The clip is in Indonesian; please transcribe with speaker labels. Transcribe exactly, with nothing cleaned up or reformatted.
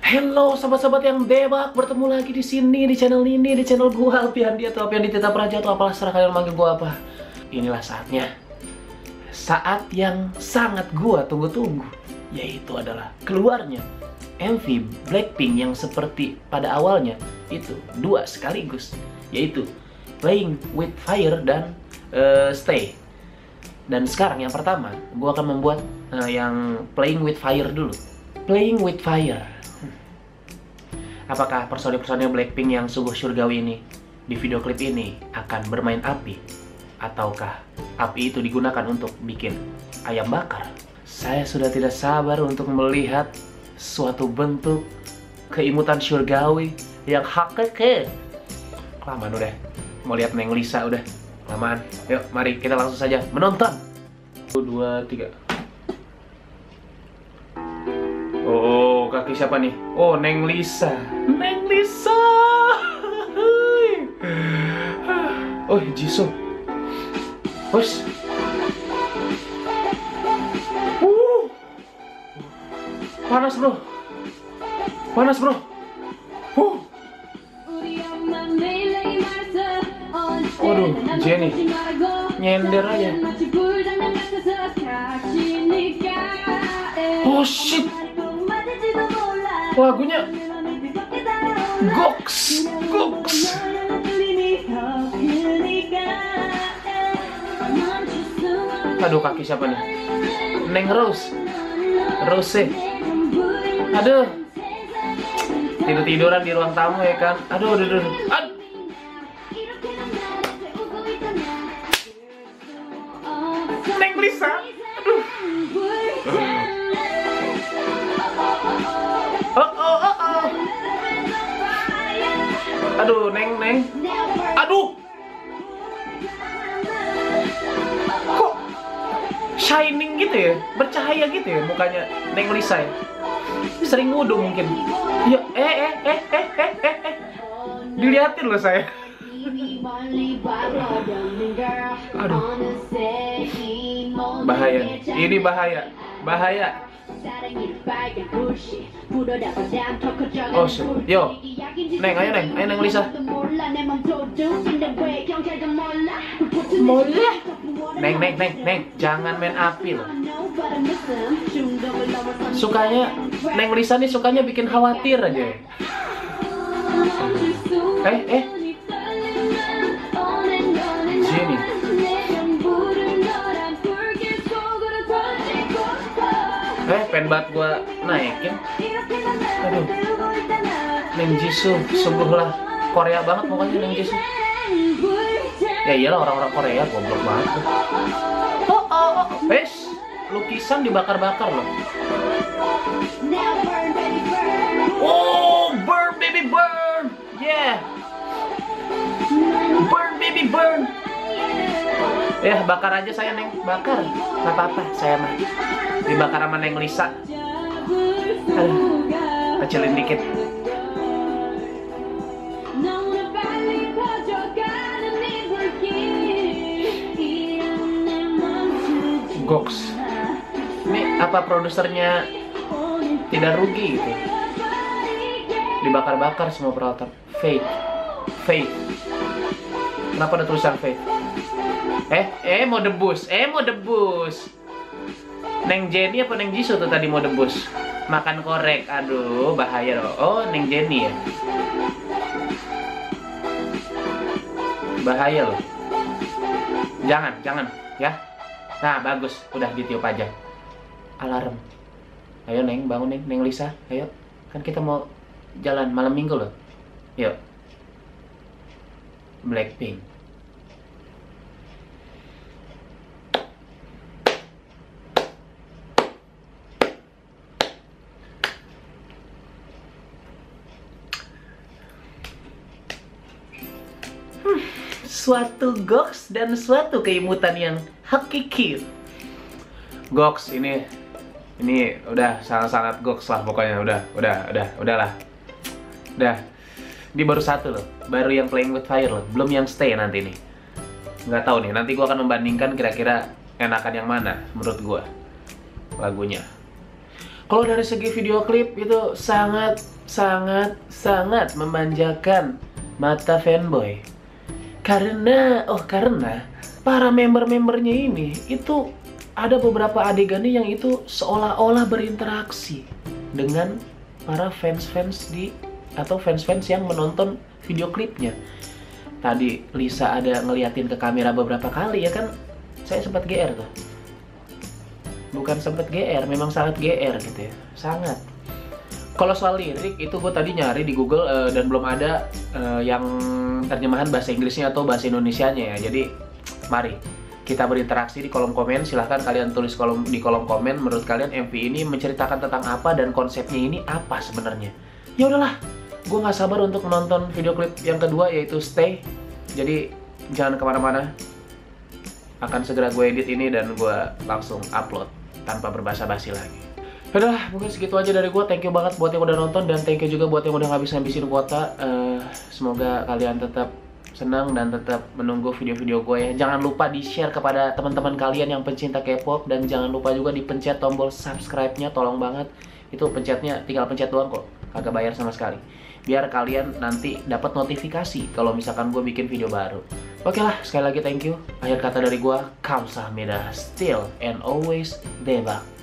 Speaker 1: Halo sahabat-sahabat yang debak, bertemu lagi di sini di channel ini, di channel gua Alpiandi atau Alpiandi Tita Praja atau apalah serah kalian manggil gua apa. Inilah saatnya. Saat yang sangat gua tunggu-tunggu, yaitu adalah keluarnya M V Blackpink yang seperti pada awalnya itu dua sekaligus, yaitu Playing with Fire dan uh, Stay. Dan sekarang yang pertama, gua akan membuat uh, yang Playing with Fire dulu. Playing with Fire. Apakah personil-personil Blackpink yang sungguh surgawi ini di video klip ini akan bermain api? Ataukah api itu digunakan untuk bikin ayam bakar? Saya sudah tidak sabar untuk melihat suatu bentuk keimutan surgawi yang hakiki. Kelamaan udah, mau lihat Neng Lisa udah. Kelamaan, yuk mari kita langsung saja menonton. Satu, dua, tiga. Oh, kaki siapa nih? Oh, Neng Lisa. Neng Lisa. Oh, Jisoo. Bos. Uh. Panas, bro. Panas, bro. Uh. Waduh, Jennie. Nyender aja. Oh, shit. Lagunya Goks, Goks. Aduh, kaki siapa nih? Neng Rose, Rose. Aduh, tidur-tiduran di ruang tamu ya kan? Aduh, aduh, aduh, aduh. Neng Lisa, aduh. Oh, oh, oh, oh. Aduh, Neng, Neng. Aduh. Kok shining gitu ya? Bercahaya gitu ya mukanya Neng Lisa ya? Sering wudhu mungkin. Ya, eh, eh, eh, eh, eh, eh, eh. Dilihatin loh saya. Aduh. Bahaya. Ini bahaya. Bahaya. Oh, yo, Neng, ayo Neng, ayo Neng Lisa. Boleh. Neng, Neng, Neng, Neng, jangan main api loh. Sukanya, Neng Lisa nih sukanya bikin khawatir aja. Eh, eh. Jennie. Eh, pen banget gua naikin. Aduh. Neng Jisoo, sungguhlah Korea banget mukanya Neng Jisoo. Ya iyalah orang-orang Korea, goblok banget tuh. Oh, oh, oh, wes, lukisan dibakar-bakar loh. Oh, burn baby burn. Yeah. Burn baby burn. Ya, bakar aja saya Neng, bakar. Gak apa-apa, saya mah. Dibakar sama Neng Lisa. Aduh, kecilin dikit. Goks. Ini apa produsernya tidak rugi gitu? Dibakar-bakar semua peralatan. Fake, fake. Kenapa ada tulisan fake? Eh, eh mau debus, eh mau debus. Neng Jennie apa Neng Jisoo tuh tadi mau debus? Makan korek, aduh bahaya loh. Oh, Neng Jennie ya. Bahaya loh. Jangan, jangan, ya. Nah, bagus, udah ditiup aja. Alarm. Ayo Neng, bangun Neng, Neng Lisa, ayo. Kan kita mau jalan malam minggu loh. Yuk. Blackpink. Suatu goks dan suatu keimutan yang hakiki. Goks ini ini udah sangat-sangat goks lah pokoknya, udah udah udah udahlah. Udah. Ini baru satu loh, baru yang Playing with Fire loh, belum yang Stay nanti nih. Nggak tahu nih, nanti gua akan membandingkan kira-kira enakan yang mana menurut gua lagunya. Kalau dari segi video klip itu sangat sangat sangat memanjakan mata fanboy. Karena oh karena para member-membernya ini itu ada beberapa adegannya yang itu seolah-olah berinteraksi dengan para fans-fans di atau fans-fans yang menonton video klipnya. Tadi Lisa ada ngeliatin ke kamera beberapa kali ya kan, saya sempat G R tuh. Bukan sempat G R, memang sangat G R gitu ya, sangat. Kalau soal lirik itu gue tadi nyari di Google uh, dan belum ada uh, yang terjemahan bahasa Inggrisnya atau bahasa Indonesianya ya. Jadi mari kita berinteraksi di kolom komen. Silahkan kalian tulis kolom di kolom komen menurut kalian M V ini menceritakan tentang apa dan konsepnya ini apa sebenarnya. Ya udahlah, gue nggak sabar untuk menonton video klip yang kedua yaitu Stay. Jadi jangan kemana-mana. Akan segera gue edit ini dan gue langsung upload tanpa berbasa-basi lagi. Udah, mungkin segitu aja dari gue. Thank you banget buat yang udah nonton dan thank you juga buat yang udah ngabis-ngabisin kuota. Uh, semoga kalian tetap senang dan tetap menunggu video-video gue ya. Jangan lupa di-share kepada teman-teman kalian yang pencinta K-pop dan jangan lupa juga dipencet tombol subscribe-nya, tolong banget. Itu pencetnya tinggal pencet doang kok, kagak bayar sama sekali. Biar kalian nanti dapat notifikasi kalau misalkan gue bikin video baru. Oke lah, sekali lagi thank you. Akhir kata dari gue, kamsahamnida, still and always debak.